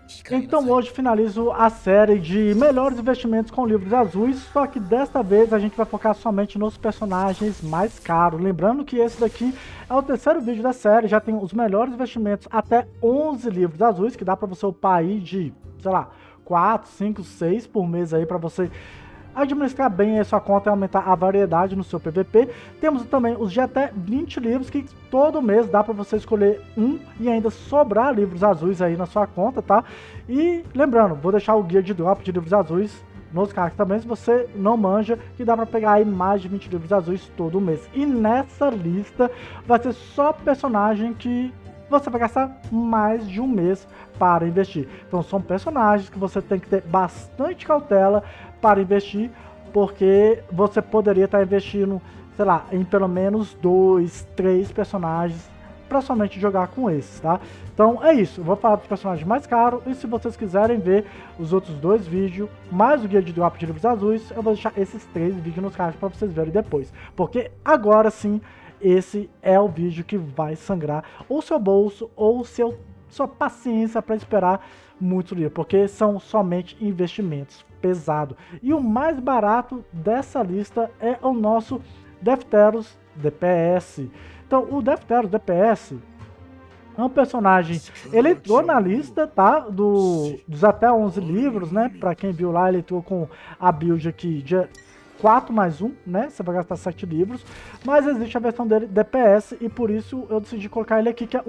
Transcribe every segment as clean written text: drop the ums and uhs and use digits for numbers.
Então hoje finalizo a série de melhores investimentos com livros azuis, só que desta vez a gente vai focar somente nos personagens mais caros. Lembrando que esse daqui é o terceiro vídeo da série, já tem os melhores investimentos até 11 livros azuis, que dá para você upar aí de, sei lá, 4, 5, 6 por mês aí para você administrar bem a sua conta e aumentar a variedade no seu PVP. Temos também os de até 20 livros, que todo mês dá para você escolher um e ainda sobrar livros azuis aí na sua conta, tá? E lembrando, vou deixar o guia de drop de livros azuis nos cards também, se você não manja, que dá para pegar aí mais de 20 livros azuis todo mês. E nessa lista vai ser só personagem que você vai gastar mais de um mês para investir. Então são personagens que você tem que ter bastante cautela para investir, porque você poderia estar investindo, sei lá, em pelo menos 2, 3 personagens para somente jogar com esses, tá? Então é isso, eu vou falar dos personagens mais caros, e se vocês quiserem ver os outros 2 vídeos, mais o guia de drop de livros azuis, eu vou deixar esses 3 vídeos nos cards para vocês verem depois, porque agora sim, esse é o vídeo que vai sangrar o seu bolso ou sua paciência para esperar muito livro, porque são somente investimentos pesados. E o mais barato dessa lista é o nosso Defteros DPS. Então, o Defteros DPS é um personagem, ele entrou na lista, tá, dos até 11 livros, né, para quem viu lá, ele entrou com a build aqui de 4 mais 1, né? Você vai gastar 7 livros. Mas existe a versão dele DPS e por isso eu decidi colocar ele aqui, que é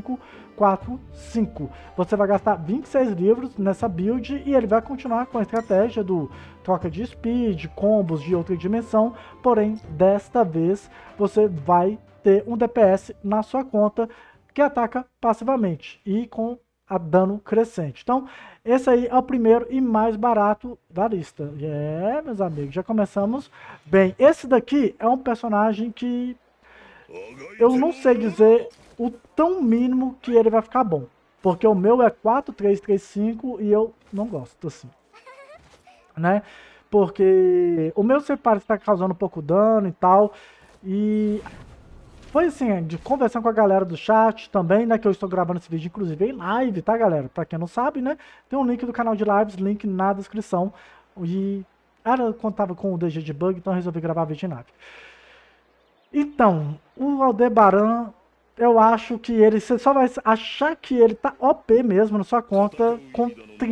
1545. Você vai gastar 26 livros nessa build e ele vai continuar com a estratégia do troca de speed, combos de outra dimensão. Porém, desta vez você vai ter um DPS na sua conta que ataca passivamente e com a dano crescente. Então, esse aí é o primeiro e mais barato da lista. Meus amigos, já começamos bem. Esse daqui é um personagem que eu não sei dizer o tão mínimo que ele vai ficar bom. Porque o meu é 4335 e eu não gosto assim, né? Porque o meu sempre parece estar causando um pouco dano e tal. E foi assim, de conversando com a galera do chat também, né, que eu estou gravando esse vídeo, inclusive em live, tá, galera? Pra quem não sabe, né, tem um link do canal de lives, link na descrição. E era quando tava com o DG de bug, então eu resolvi gravar vídeo em live. Então, o Aldebaran, eu acho que ele, você só vai achar que ele tá OP mesmo na sua conta com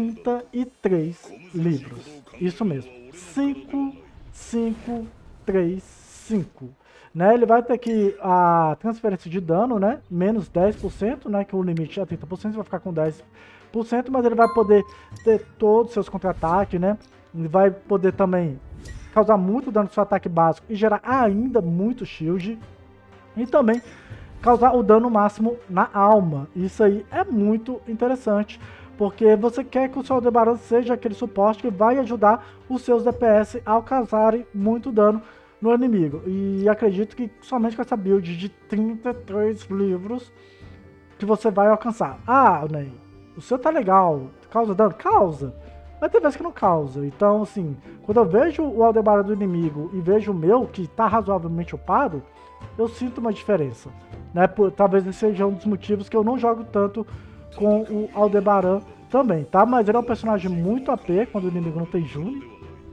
33 livros. Isso mesmo, 5, 5, 3, 5. Né, ele vai ter aqui a transferência de dano, né, menos 10%, né, que o limite é 30%, vai ficar com 10%, mas ele vai poder ter todos os seus contra-ataques, né, ele vai poder também causar muito dano no seu ataque básico e gerar ainda muito shield, e também causar o dano máximo na alma. Isso aí é muito interessante, porque você quer que o seu Aldebaran seja aquele suporte que vai ajudar os seus DPS a causarem muito dano no inimigo. E acredito que somente com essa build de 33 livros que você vai alcançar. Ah, Ney, o seu tá legal, causa dano? Causa, mas tem vezes que não causa. Então, assim, quando eu vejo o Aldebaran do inimigo e vejo o meu, que tá razoavelmente upado, eu sinto uma diferença, né? Talvez esse seja um dos motivos que eu não jogo tanto com o Aldebaran também, tá? Mas ele é um personagem muito AP quando o inimigo não tem June,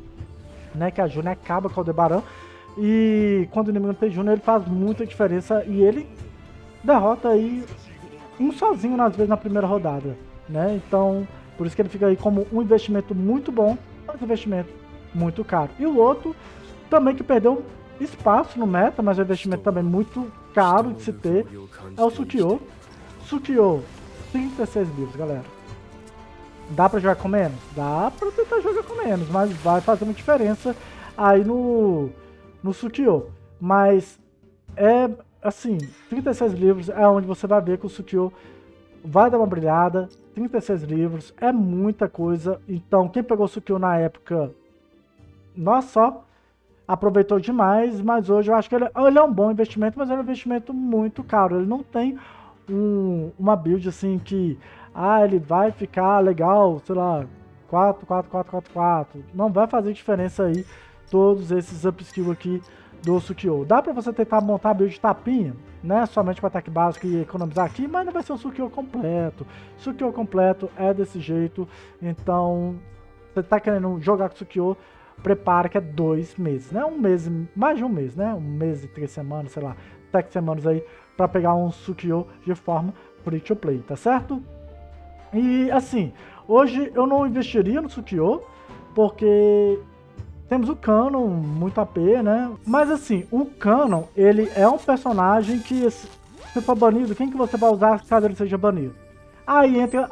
né? Que a June acaba com o Aldebaran. E quando o inimigo não tem Júnior, ele faz muita diferença e ele derrota aí um sozinho, às vezes, na primeira rodada, né? Então, por isso que ele fica aí como um investimento muito bom, mas um investimento muito caro. E o outro, também que perdeu espaço no meta, mas é um investimento também muito caro de se ter, é o Sukiô. Sukiô, 36 livros, galera. Dá pra jogar com menos? Dá pra tentar jogar com menos, mas vai fazer uma diferença aí no Sukiô, mas é assim, 36 livros é onde você vai ver que o Sukiô vai dar uma brilhada. 36 livros é muita coisa, então quem pegou o Sukiô na época, nossa, só aproveitou demais, mas hoje eu acho que ele é um bom investimento, mas é um investimento muito caro. Ele não tem uma build assim que, ele vai ficar legal, sei lá, 4, 4, 4, 4, 4, não vai fazer diferença aí todos esses upskill aqui do Sukiô. Dá pra você tentar montar a build de tapinha, né? Somente para ataque básico e economizar aqui, mas não vai ser um Sukiô completo. Sukiô completo é desse jeito, então você tá querendo jogar com Sukiô, prepara que é 2 meses, né? Um mês, mais de um mês, né? Um mês e 3 semanas, sei lá, 7 semanas aí para pegar um Sukiô de forma free to play, tá certo? E assim, hoje eu não investiria no Sukiô, porque temos o Canon, muito AP, né? Mas assim, o Canon, ele é um personagem que, se for banido, quem que você vai usar caso ele seja banido? Aí entra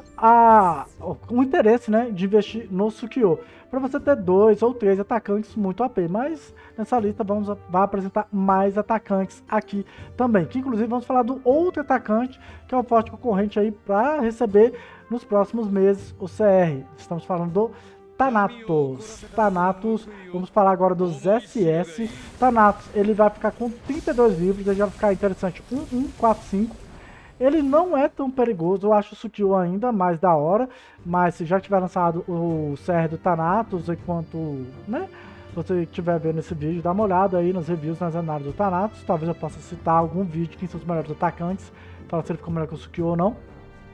o interesse, né, de investir no Sukiô, para você ter 2 ou 3 atacantes muito AP, mas nessa lista vai apresentar mais atacantes aqui também, que inclusive vamos falar do outro atacante, que é o forte concorrente aí para receber nos próximos meses o CR. Estamos falando do Thanatos. Thanatos, vamos falar agora dos SS. Thanatos, ele vai ficar com 32 livros, ele vai ficar interessante 1145. Ele não é tão perigoso, eu acho o Sukiô ainda mais da hora, mas se já tiver lançado o CR do Thanatos, enquanto, né, você estiver vendo esse vídeo, dá uma olhada aí nos reviews, nas análises do Thanatos, talvez eu possa citar algum vídeo, quem são os melhores atacantes, para se ele ficou melhor que o Sukiô ou não.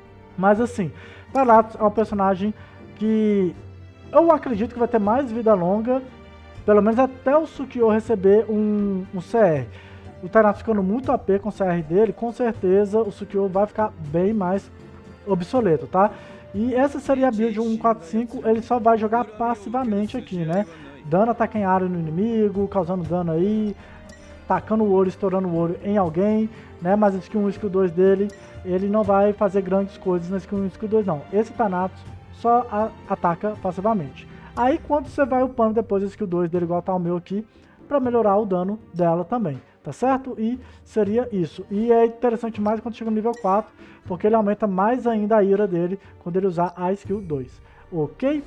Mas assim, Thanatos é um personagem que eu acredito que vai ter mais vida longa, pelo menos até o Sukiô receber um CR. O Thanatos ficando muito AP com o CR dele, com certeza o Sukiô vai ficar bem mais obsoleto, tá? E essa seria a build 145, ele só vai jogar passivamente aqui, né? Dando ataque em área no inimigo, causando dano aí, tacando o olho, estourando o olho em alguém, né? Mas a skill 1 e skill 2 dele, ele não vai fazer grandes coisas na skill 1 e skill 2 não. Esse Thanatos só ataca passivamente. Aí quando você vai upando depois da skill 2 dele, igual tá o meu aqui, para melhorar o dano dela também. Tá certo? E seria isso. E é interessante mais quando chega no nível 4, porque ele aumenta mais ainda a ira dele quando ele usar a skill 2. Ok?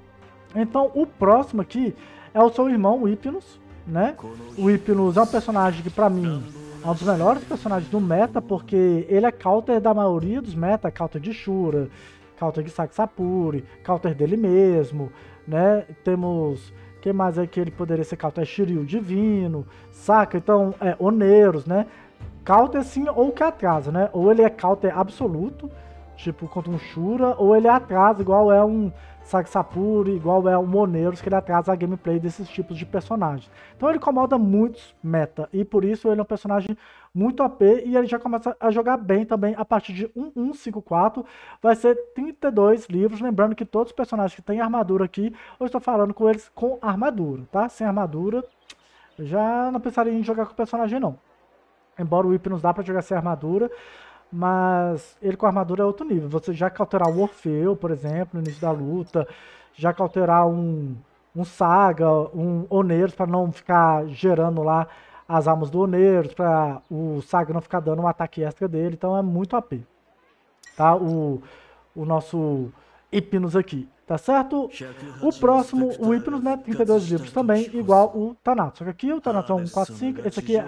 Então o próximo aqui é o seu irmão, o Hypnos, né? O Hypnos é um personagem que pra mim é um dos melhores personagens do meta, porque ele é counter da maioria dos meta, counter de Shura, counter de Saxapuri, counter dele mesmo, né? Temos... Quem mais é que ele poderia ser counter? É Shiryu Divino, saca? Então, Oneiros, né? Counter sim ou que atrasa, né? Ou ele é counter absoluto, tipo contra um Shura, ou ele atrasa igual é um Saxapuri, igual é um Oneiros, que ele atrasa a gameplay desses tipos de personagens. Então ele incomoda muitos meta, e por isso ele é um personagem muito AP, e ele já começa a jogar bem também a partir de 1154, vai ser 32 livros, lembrando que todos os personagens que têm armadura aqui, eu estou falando com eles com armadura, tá? Sem armadura, eu já não pensaria em jogar com o personagem não. Embora o Hypnos dá pra jogar sem armadura, mas ele com armadura é outro nível. Você já cauterar o Orfeu, por exemplo, no início da luta, já cauterar um Saga, um Oneiros, para não ficar gerando lá as almas do Oneiros, para o Saga não ficar dando um ataque extra dele, então é muito AP. Tá? O nosso Hypnos aqui, tá certo? O próximo, o Hypnos, né, 32 livros também, igual o Thanatos. Só que aqui o Thanatos é 145, esse aqui é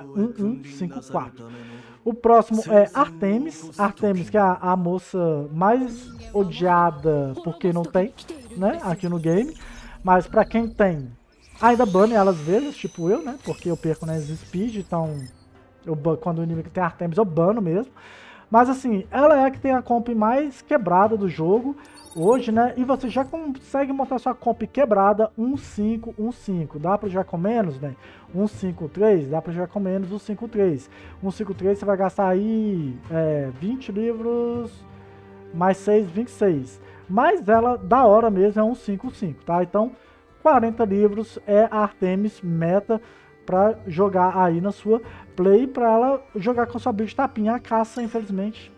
1154. O próximo é Artemis. Artemis, que é a moça mais odiada porque não tem, né, aqui no game. Mas pra quem tem, ainda bane ela às vezes, tipo eu, né, porque eu perco nas speed, então quando o inimigo tem Artemis eu bano mesmo. Mas assim, ela é a que tem a comp mais quebrada do jogo hoje, né? E você já consegue montar sua comp quebrada 1.5, 1.5. Dá pra jogar com menos, né? 1.5.3, dá pra jogar com menos 1.5.3. 1.5.3 você vai gastar aí 20 livros, mais 6, 26. Mas ela, da hora mesmo, é 1.5.5, tá? Então, 40 livros é a Artemis meta pra jogar aí na sua play, pra ela jogar com sua build tapinha. A caça, infelizmente,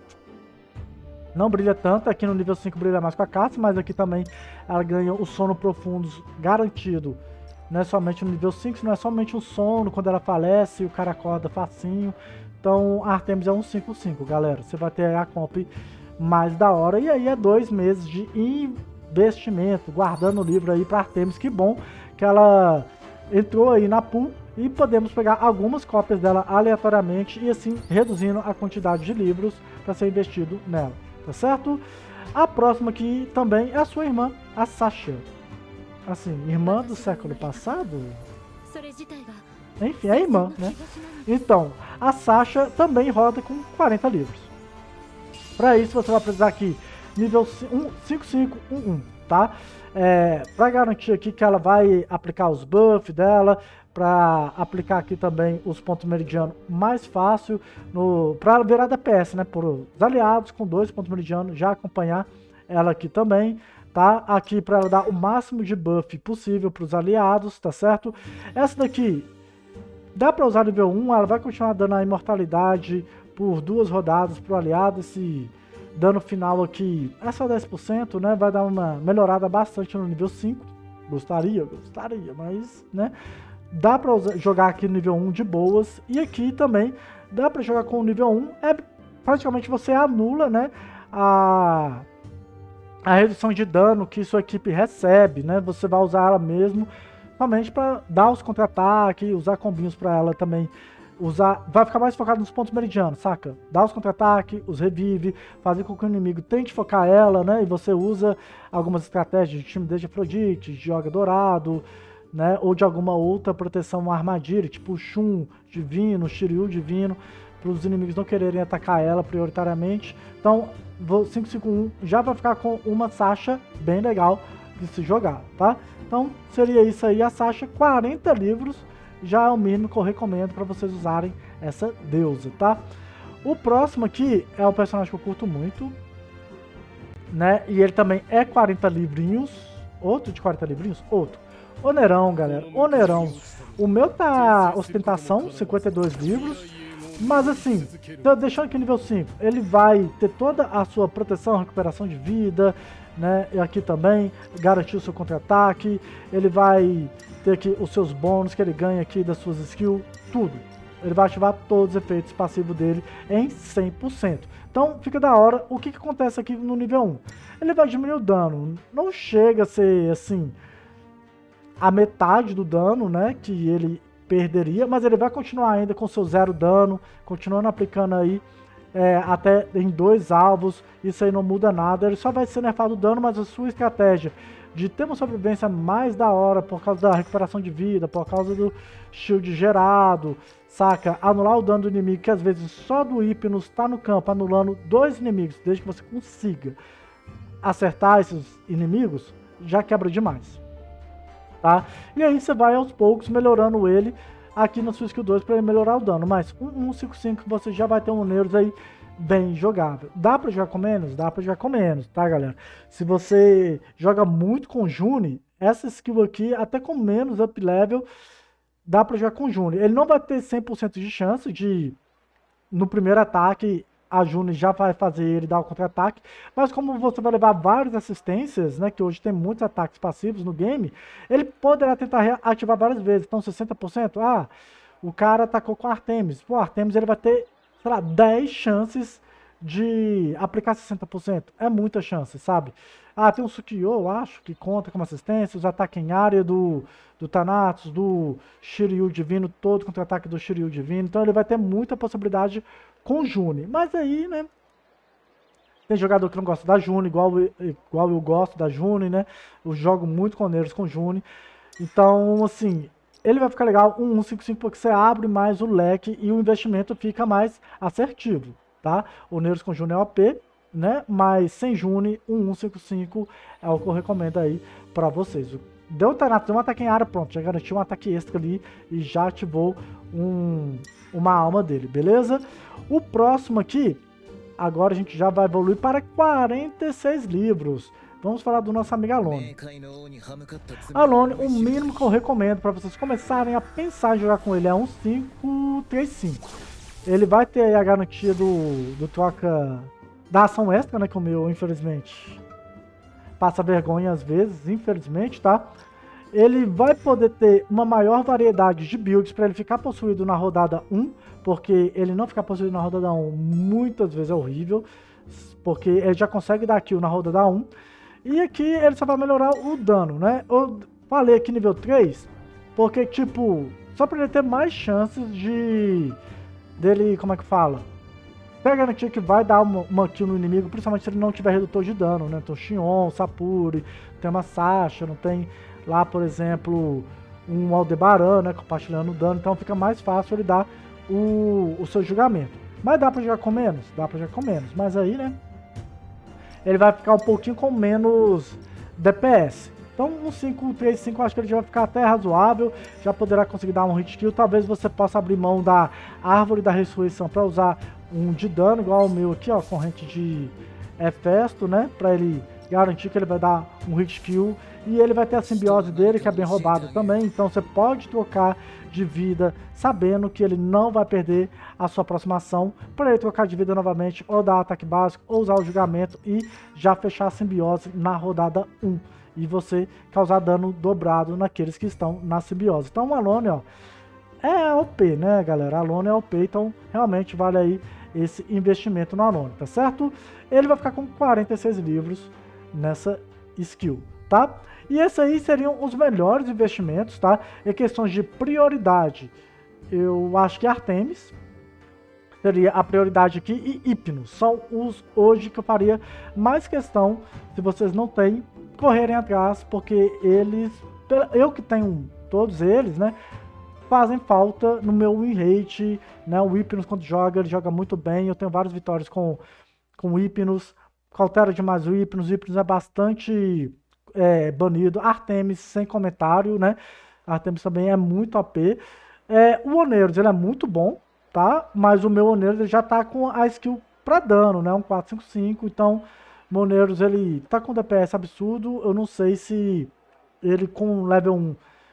não brilha tanto. Aqui no nível 5 brilha mais com a caça, mas aqui também ela ganha o sono profundo garantido. Não é somente no nível 5, não é somente o sono quando ela falece, o cara acorda facinho. Então a Artemis é um 5/5, galera. Você vai ter a comp mais da hora. E aí é 2 meses de investimento, guardando o livro aí pra Artemis. Que bom que ela entrou aí na pool e podemos pegar algumas cópias dela aleatoriamente e assim reduzindo a quantidade de livros para ser investido nela, tá certo? A próxima aqui também é a sua irmã, a Sasha. Assim, irmã do século passado? Enfim, é irmã, né? Então, a Sasha também roda com 40 livros. Para isso, você vai precisar aqui, nível 5511, tá? Para garantir aqui que ela vai aplicar os buffs dela, para aplicar aqui também os pontos meridianos mais fácil, para virar DPS, né? Por os aliados com 2 pontos meridianos, já acompanhar ela aqui também, tá? Aqui para ela dar o máximo de buff possível para os aliados, tá certo? Essa daqui dá para usar nível 1, ela vai continuar dando a imortalidade por 2 rodadas para o aliado. Esse dano final aqui é só 10%, né? Vai dar uma melhorada bastante no nível 5. Gostaria, mas, né? Dá para jogar aqui no nível 1 de boas. E aqui também dá para jogar com o nível 1. Praticamente você anula, né? A redução de dano que sua equipe recebe, né? Você vai usar ela mesmo somente para dar os contra-ataques, usar combinhos para ela também vai ficar mais focado nos pontos meridianos, saca? Dá os contra-ataques, os revive, fazer com que o inimigo tente focar ela, né? E você usa algumas estratégias de timidez de Afrodite, de Yoga Dourado, né? Ou de alguma outra proteção armadilha, tipo Shun divino, Shiryu divino, para os inimigos não quererem atacar ela prioritariamente. Então, 551 já vai ficar com uma Sasha bem legal de se jogar, tá? Então, seria isso aí, a Sasha, 40 livros, já é o mínimo que eu recomendo para vocês usarem essa deusa, tá? O próximo aqui é um personagem que eu curto muito, né? E ele também é 40 livrinhos, outro de 40 livrinhos, outro. Onerão, galera, Onerão. O meu tá ostentação, 52 livros, mas assim, deixando aqui nível 5, ele vai ter toda a sua proteção, recuperação de vida, né? E aqui também, garantir o seu contra-ataque, ele vai ter aqui os seus bônus que ele ganha aqui das suas skills, tudo. Ele vai ativar todos os efeitos passivos dele em 100%. Então fica da hora. O que acontece aqui no nível 1? Ele vai diminuir o dano, não chega a ser assim a metade do dano, né, que ele perderia, mas ele vai continuar ainda com seu 0 dano, continuando aplicando aí até em 2 alvos. Isso aí não muda nada, ele só vai ser nerfado o dano, mas a sua estratégia de ter uma sobrevivência mais da hora por causa da recuperação de vida, por causa do shield gerado, saca? Anular o dano do inimigo, que às vezes só do Hypnos está no campo, anulando 2 inimigos, desde que você consiga acertar esses inimigos, já quebra demais, tá? E aí você vai aos poucos melhorando ele aqui na sua skill 2 para ele melhorar o dano, mas 155 você já vai ter um Oneiros aí bem jogável. Dá pra jogar com menos? Dá pra jogar com menos, tá, galera? Se você joga muito com June, essa skill aqui, até com menos up level, dá pra jogar com June. Ele não vai ter 100% de chance de, no primeiro ataque, a June já vai fazer ele dar o contra-ataque, mas como você vai levar várias assistências, né, que hoje tem muitos ataques passivos no game, ele poderá tentar ativar várias vezes. Então 60%, o cara atacou com Artemis. Pô, Artemis ele vai ter, sei lá, 10 chances de aplicar 60%. É muita chance, sabe? Tem o Sukiyo, eu acho, que conta como assistência, os ataques em área do Thanatos, do Shiryu Divino, todo contra-ataque do Shiryu Divino. Então ele vai ter muita possibilidade com June. Mas aí, né, tem jogador que não gosta da June, igual eu gosto da June, né? Eu jogo muito com Oneiros com June. Então, assim, ele vai ficar legal, 155, porque você abre mais o leque e o investimento fica mais assertivo, tá? Oneiros com June é OP, né? Mas sem June, 155 é o que eu recomendo aí pra vocês. Deu um ataque em área, pronto, já garantiu um ataque extra ali e já ativou uma alma dele, beleza? O próximo aqui, agora a gente já vai evoluir para 46 livros. Vamos falar do nosso amigo Alone. Alone, o mínimo que eu recomendo para vocês começarem a pensar em jogar com ele é um 535. Ele vai ter aí a garantia do troca da ação extra, né? Que o meu, infelizmente, passa vergonha às vezes, infelizmente, tá? Ele vai poder ter uma maior variedade de builds para ele ficar possuído na rodada 1, porque ele não ficar possuído na rodada 1 muitas vezes é horrível, porque ele já consegue dar kill na rodada 1. E aqui ele só vai melhorar o dano, né? Eu falei aqui nível 3, porque tipo, só para ele ter mais chances dele, como é que fala? Vai garantir que vai dar uma kill no inimigo, principalmente se ele não tiver redutor de dano, né? Então Xion, Sapuri, tem uma Sasha, não tem lá, por exemplo, um Aldebaran, né, compartilhando o dano, então fica mais fácil ele dar o seu julgamento. Mas dá pra jogar com menos? Dá pra jogar com menos, mas aí, né, ele vai ficar um pouquinho com menos DPS. Então um 5-3-5 acho que ele já vai ficar até razoável, já poderá conseguir dar um hit kill. Talvez você possa abrir mão da Árvore da Ressurreição para usar um de dano, igual o meu aqui, ó, corrente de Hefesto, né, para ele garantir que ele vai dar um hit kill. E ele vai ter a simbiose dele, que é bem roubado também, então você pode trocar de vida sabendo que ele não vai perder a sua próxima ação, para ele trocar de vida novamente, ou dar ataque básico, ou usar o julgamento e já fechar a simbiose na rodada 1. E você causar dano dobrado naqueles que estão na simbiose. Então o Alone, ó, é OP, né, galera? Alone é OP, então realmente vale aí esse investimento no Alone, tá certo? Ele vai ficar com 46 livros nessa skill, tá? E esses aí seriam os melhores investimentos, tá? Em questões de prioridade, eu acho que Artemis seria a prioridade aqui e Hypnos. São os hoje que eu faria mais questão, se vocês não têm, correrem atrás, porque eles, eu que tenho todos eles, né, fazem falta no meu win rate, né? O Hypnos quando joga, ele joga muito bem, eu tenho várias vitórias com o Hypnos, cautela demais o Hypnos é bastante banido. Artemis sem comentário, né? Artemis também é muito AP. O Oneiros, ele é muito bom, tá? Mas o meu Oneiros ele já tá com a skill pra dano, né? Um 4-5-5, então o Oneiros ele tá com DPS absurdo, eu não sei se ele com level 1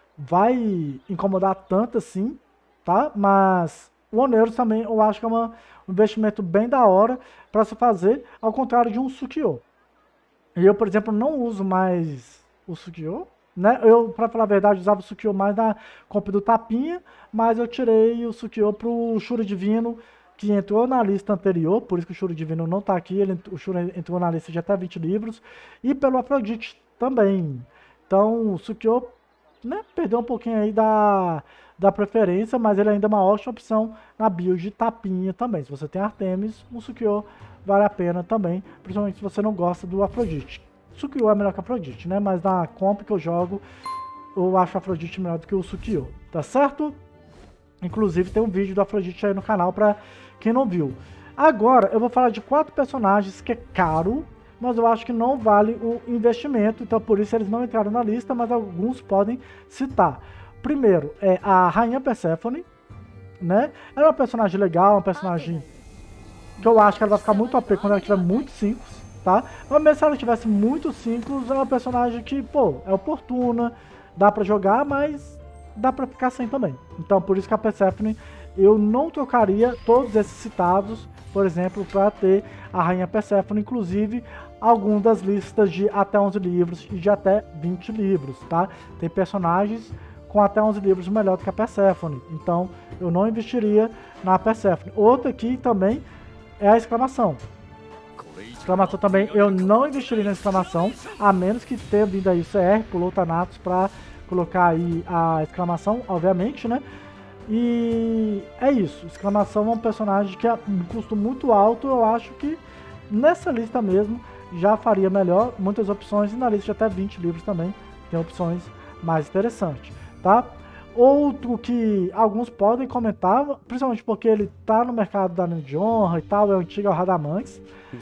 vai incomodar tanto assim, tá? Mas o Oneiros também eu acho que é um investimento bem da hora para se fazer, ao contrário de um Sukiyô. E eu, por exemplo, não uso mais o Sukiyô, né? Eu, pra falar a verdade, usava o Sukiyô mais na comp do Tapinha, mas eu tirei o Sukiyô pro Shura Divino, que entrou na lista anterior, por isso que o Shura Divino não tá aqui, o Shura entrou na lista de até 20 livros, e pelo Afrodite também. Então, o Sukiyô, né, perdeu um pouquinho aí da preferência, mas ele ainda é uma ótima opção na build de Tapinha também. Se você tem Artemis, o Sukiyô vale a pena também, principalmente se você não gosta do Afrodite. Sukiyô é melhor que Afrodite, né? Mas na comp que eu jogo, eu acho o Afrodite melhor do que o Sukiyô, tá certo? Inclusive tem um vídeo do Afrodite aí no canal pra quem não viu. Agora eu vou falar de 4 personagens que é caro, mas eu acho que não vale o investimento, então por isso eles não entraram na lista, mas alguns podem citar. Primeiro é a Rainha Persephone, né? Ela é uma personagem legal, uma personagem que eu acho que ela vai ficar muito OP quando ela tiver muitos 5, tá? Mas mesmo se ela tivesse muitos 5, é uma personagem que, pô, é oportuna, dá pra jogar, mas dá pra ficar sem também. Então, por isso que a Persephone, eu não trocaria todos esses citados, por exemplo, pra ter a Rainha Persephone, inclusive algumas das listas de até 11 livros e de até 20 livros, tá? Tem personagens com até 11 livros melhor do que a Persephone, então eu não investiria na Persephone. Outra aqui também é a exclamação. Exclamação também, eu não investiria na exclamação, a menos que tenha vindo aí o CR, pulou Thanatos pra colocar aí a exclamação, obviamente, né? E é isso, exclamação é um personagem que é um custo muito alto, eu acho que nessa lista mesmo já faria melhor, muitas opções, e na lista de até 20 livros também tem opções mais interessantes, tá? Outro que alguns podem comentar, principalmente porque ele tá no mercado da Anel de Honra e tal, é o antigo Radamantes.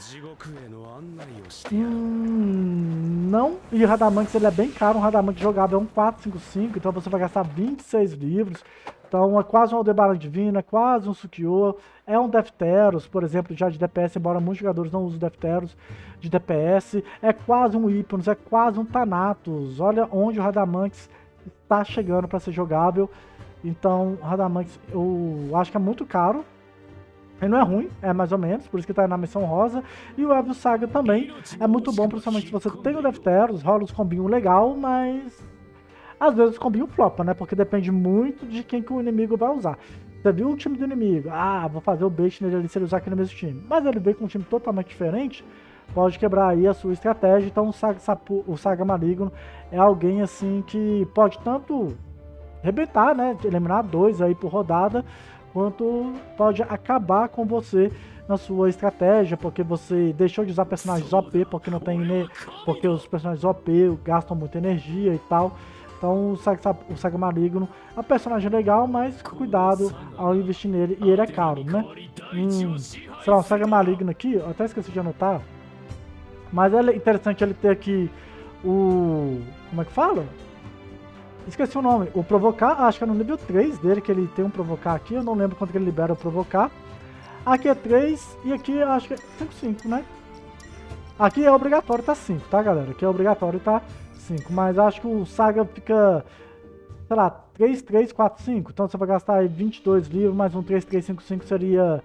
Não, e o Radamantes ele é bem caro, um Radamantes jogável é um 4-5-5, então você vai gastar 26 livros, então é quase um Aldebaran Divino, é quase um Sukiyô, é um Defteros, por exemplo, já de DPS, embora muitos jogadores não usem Defteros de DPS, é quase um Hypnos, é quase um Thanatos, olha onde o Radamantes está chegando para ser jogável. Então o Radamantes eu acho que é muito caro. Ele não é ruim, é mais ou menos, por isso que está na missão rosa. E o Evil Saga também é muito bom, principalmente se você tem o Defteros, rola os combinhos legal, mas às vezes os combinhos flopa, né? Porque depende muito de quem que o inimigo vai usar. Você viu o time do inimigo, vou fazer o bait nele ali se ele usar aqui no mesmo time. Mas ele veio com um time totalmente diferente, pode quebrar aí a sua estratégia. Então o Saga Maligno é alguém assim que pode tanto arrebentar, né? Eliminar 2 aí por rodada, quanto pode acabar com você na sua estratégia, porque você deixou de usar personagens OP, porque não tem, porque os personagens OP gastam muita energia e tal. Então o Saga Maligno é um personagem legal, mas cuidado ao investir nele, e ele é caro, né? Sei lá, o Saga Maligno aqui, eu até esqueci de anotar, mas é interessante ele ter aqui o... como é que fala? Esqueci o nome, o Provocar, acho que é no nível 3 dele que ele tem um Provocar aqui, eu não lembro quanto que ele libera o Provocar. Aqui é 3 e aqui eu acho que é 5, né? Aqui é obrigatório tá 5, tá, galera? Aqui é obrigatório tá 5, mas acho que o Saga fica, sei lá, 3, 3, 4, 5. Então você vai gastar aí 22 livros, mais um 3, 3, 5, 5 seria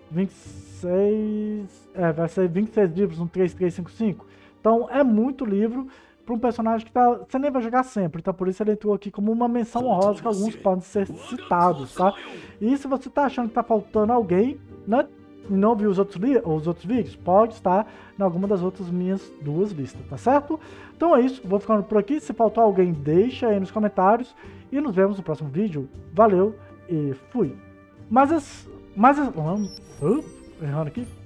26... vai ser 26 livros, um 3, 3, 5, 5. Então é muito livro para um personagem que você nem vai jogar sempre. Então por isso ele entrou aqui como uma menção honrosa, que alguns podem ser citados, tá? E se você tá achando que tá faltando alguém, né? E não viu os outros vídeos, pode estar em alguma das outras minhas 2 listas, tá certo? Então é isso, vou ficando por aqui. Se faltou alguém, deixa aí nos comentários. E nos vemos no próximo vídeo. Valeu e fui! Errando aqui.